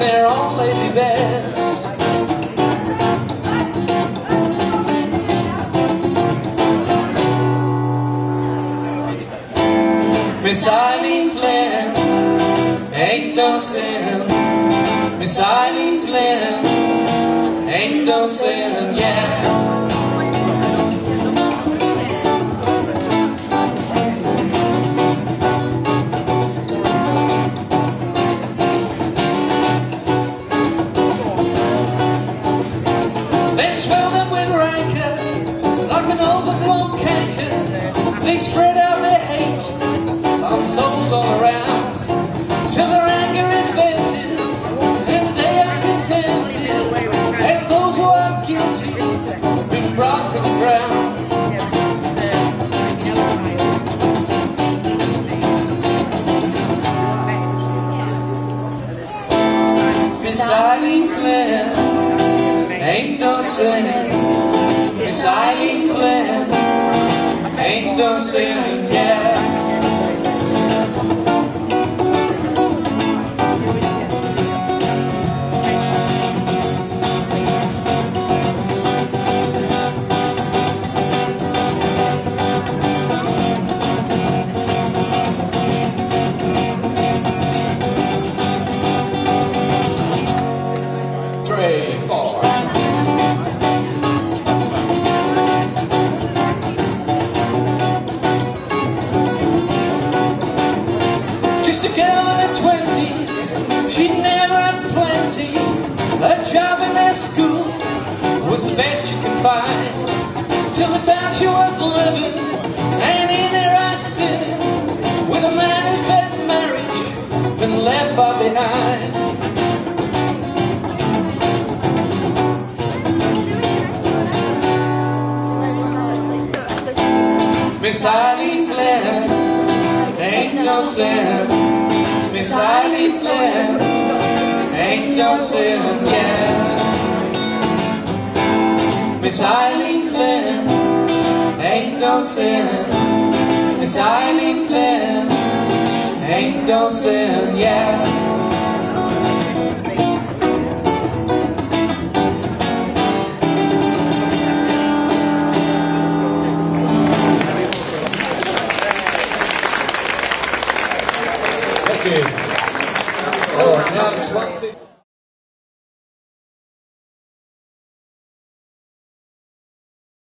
their own lazy beds. Miss Eileen Flynn ain't no sin. Miss Eileen Flynn ain't no sin, yeah. They swell them with rancor, like an overblown canker. They spread out their hate on those all around, till their anger is vented, and they are contented, and those who are guilty been brought to the ground. Miss Eileen Flynn ain't no sin. Miss Eileen Flynn ain't no sin, yeah. Just a girl in her 20s, she never had plenty. A job in their school was the best you could find, till they found she was living, and in her eyes sitting, with a man who's had marriage, been left far behind. Miss Eileen Flynn ain't no sin. Miss Eileen Flynn ain't no sin, yeah. Miss Eileen Flynn ain't no sin. Miss Eileen Flynn ain't no sin, yeah. Oh, now it's 1:50.